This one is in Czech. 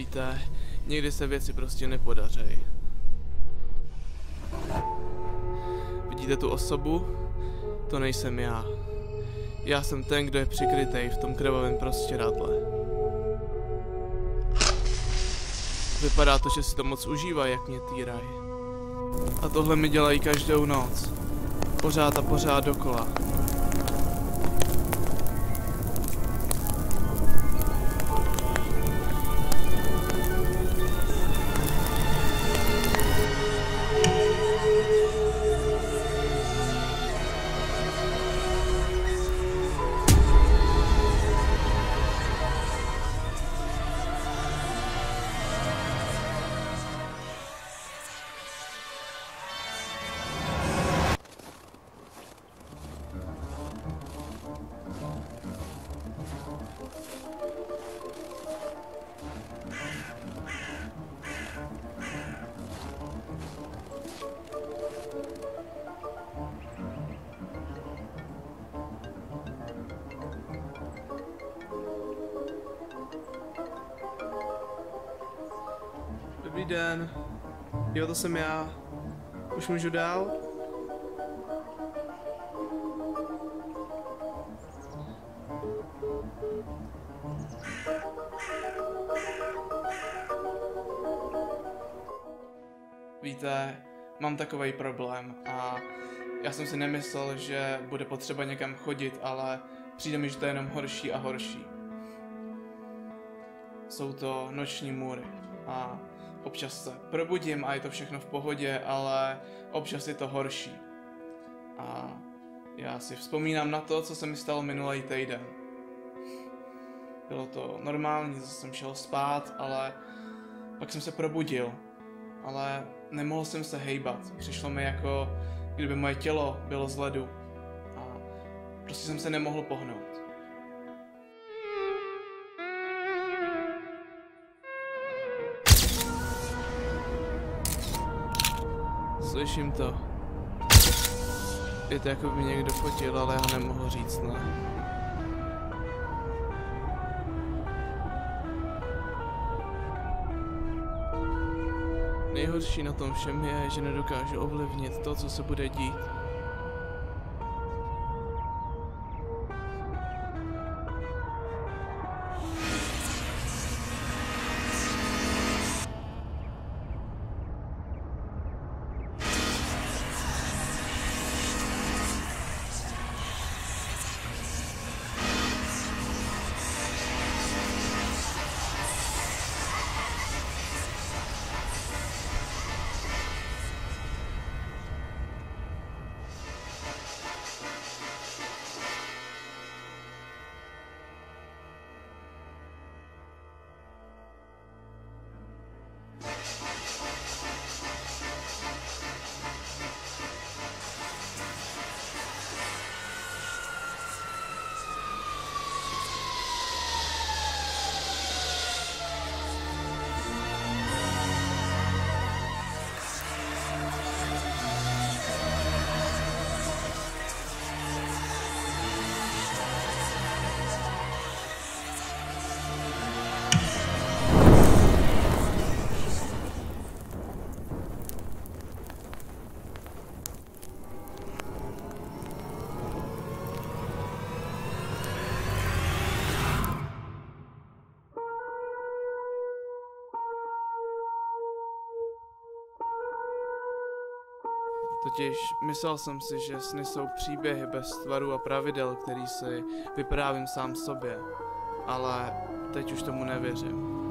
Víte, někdy se věci prostě nepodaří. Vidíte tu osobu? To nejsem já. Já jsem ten, kdo je přikrytej v tom krvavém prostěradle. Vypadá to, že si to moc užívají, jak mě týrají. A tohle mi dělají každou noc. Pořád a pořád dokola. Dobrý den. Jo, to jsem já. Už můžu dál? Víte, mám takovej problém a já jsem si nemyslel, že bude potřeba někam chodit, ale přijde mi, že to je jenom horší a horší. Jsou to noční můry a občas se probudím a je to všechno v pohodě, ale občas je to horší. A já si vzpomínám na to, co se mi stalo minulý týden. Bylo to normální, zase jsem šel spát, ale pak jsem se probudil. Ale nemohl jsem se hejbat. Přišlo mi jako, kdyby moje tělo bylo z ledu. A prostě jsem se nemohl pohnout. Slyším to. Je to jako by někdo fotil, ale já nemohu říct ne. Nejhorší na tom všem je, že nedokážu ovlivnit to, co se bude dít. Totiž myslel jsem si, že sny jsou příběhy bez tvarů a pravidel, který si vyprávím sám sobě. Ale teď už tomu nevěřím.